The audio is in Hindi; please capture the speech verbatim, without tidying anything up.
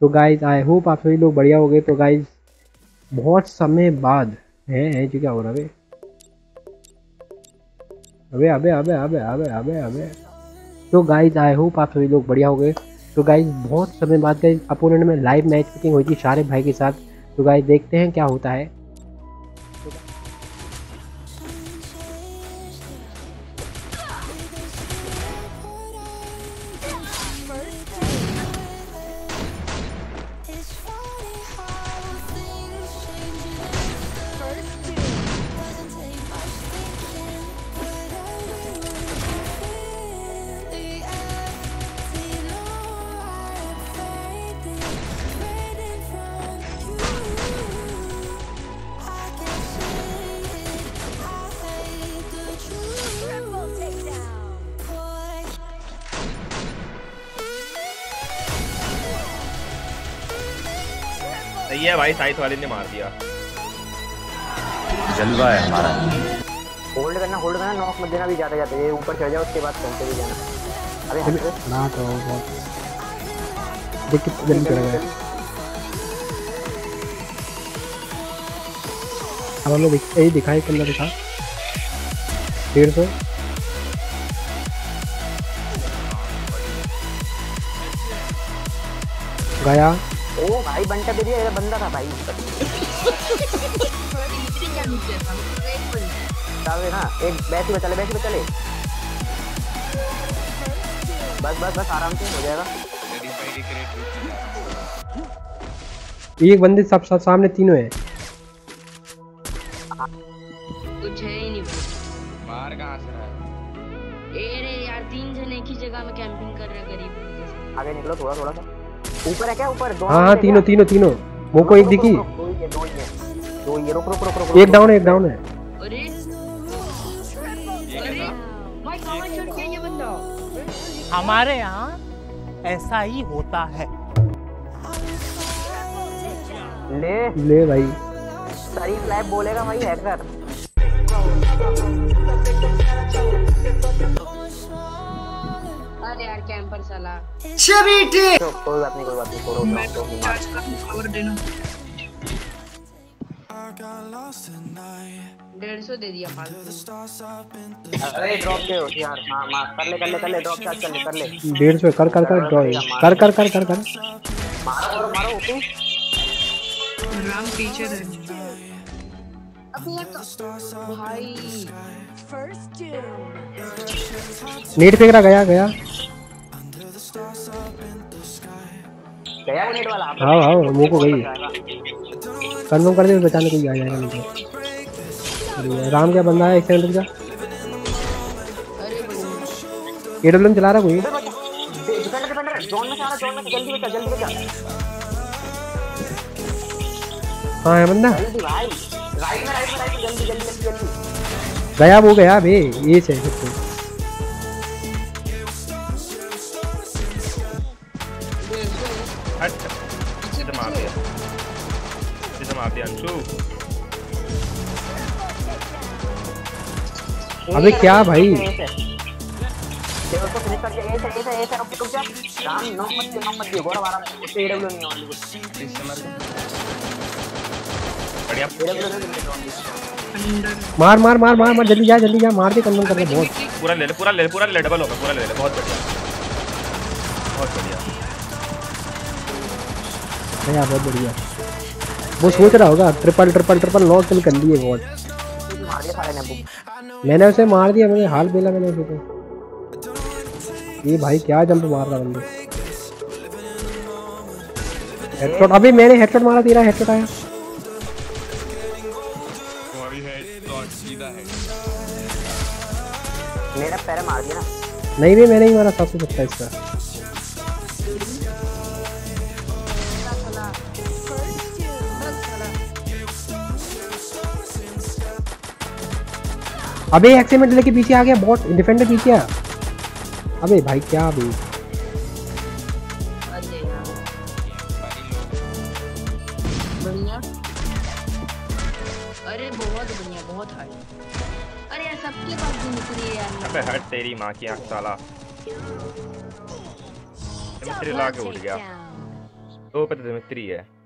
तो गाइज आई होप आप सभी लोग बढ़िया हो गए। तो गाइज बहुत समय बाद है है जो क्या हो रहा है अबे अबे अबे अबे अबे अबे अबे तो गाइज आई होप आप सभी लोग बढ़िया हो गए। तो गाइज बहुत समय बाद गाइज अपोनेंट में लाइव मैच पिकिंग हुई थी शारिफ भाई के साथ। तो गाइज देखते हैं क्या होता है। सही है भाई, साइथ वाले ने मार दिया। जलवा है हमारा। होल्ड करना होल्ड करना नॉक मत देना भी जाते जाते ये ऊपर चढ़ जाओ उसके बाद पहुंचे भी जाना। अरे ना तो बहुत देख कितना जल्दी चला गया। अब हमें यही दिखाई कितना दिखा डेढ़ सौ गया। ओ भाई बंटा दे दिया, ये बंदा था भाई। चले ना एक बैसी बचा ले बैसी बचा ले बस बस बस आराम से हो जाएगा। एक बंदे सब सब सामने तीनों है। कुछ है ही नहीं। बाहर कहां से रहा है? ए रे यार तीन जन एक ही जगह में कैंपिंग कर रहे हैं गरीब। आगे निकलो थोड़ा थोड़ा सा। ऊपर है क्या ऊपर? हाँ हाँ तीनों तीनों तीनों वो को एक दिखी। दो ही है दो ही है दो ही है। रुक रुक रुक रुक एक डाउन है एक डाउन है। अरे अरे भाई कहां चढ़ गया ये बंदा? हमारे यहाँ ऐसा ही होता है। ले ले भाई शरीफ लाइव बोलेगा भाई हैकर। अरे यार कैंपर साला। चबी ठीक। तो कोई बात नहीं कोई बात नहीं छोड़ो तो खबर देना। डेढ़ सौ दे दिया फालतू। अरे ड्रॉप दे यार। हां मार कर ले कर ले कर ले ड्रॉप चार्ज कर ले कर ले। डेढ़ सौ कर कर कर ड्रॉ कर कर कर कर कर मारो मारो ओके। राम पीछे रह। अबे यार भाई नेट फेंक रहा गया गया गया वो नेट वाला। हाँ हाँ मुंह को गई। कंफर्म कर दे बचाने कोई आ जाएगा मुझे। राम क्या बंदा है एक सेकंड रुक जा। एडब्ल्यूएम चला रहा कोई। डिफेंडर डिफेंडर जोन में सारा जोन में जल्दी बचा जल्दी बचा। हाँ है बंदा जल्दी भाई राइट में राइट में राइट में जल्दी जल्दी जल्दी जल्दी गया वो गया बे ये से सबको। हट इसे मार दिया इसे मार दिया अंशु। अबे क्या भाई उसको फिनिश करके ऐसे ऐसे ऐसे रुक रुक जा। राम नॉक मत दे नॉक मत दे गौरव आराम से। उससे एडब्ल्यू नहीं ऑनली बढ़िया। मार मार मार मार मार जल्दी जा जल्दी जा मार दे कंफर्म कर दे बहुत। पूरा ले ले पूरा ले पूरा ले डबल होगा पूरा ले ले। बहुत बढ़िया बहुत बढ़िया भैया बहुत बढ़िया। वो सोच रहा होगा triple triple triple knock kill कर लिए बहुत। मार दिया सारे ने। मैंने उसे मार दिया मुझे हाल बेला मैंने उसे को। ये भाई क्या जंप मार रहा बंदे। हेडशॉट अभी मैंने हेडशॉट मारा तेरा हेडशॉट आया। मेरा पैर मार दिया ना। नहीं भी मैंने ही मारा सबसे सच्चा इसका। अबे एक्सीडेंट लेके पीछे आ गया बॉट डिफेंडर पीछे आ। अबे भाई क्या भाई बढ़िया। अरे बहुत बढ़िया बहुत हार्ड। अरे यार सबके पास भी निकली है यार। अबे हट तेरी माँ की आँख साला। मिस्त्री ला के उठ गया। दो पे तो दिमित्री है।